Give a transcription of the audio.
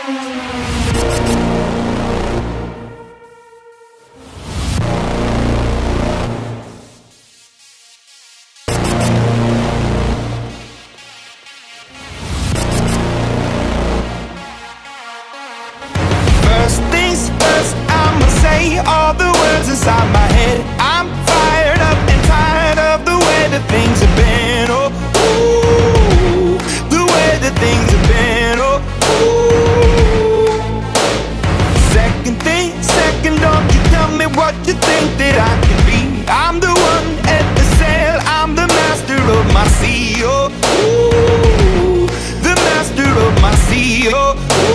First things first, I'ma say all the words inside my head. I'm fired up and tired of the way that things have been. Oh, ooh, the way that things have been. Oh, ooh. Second thing, second, don't you tell me what you think that I can be. I'm the one at the sail, I'm the master of my sea. Oh, ooh, the master of my sea. Oh, ooh.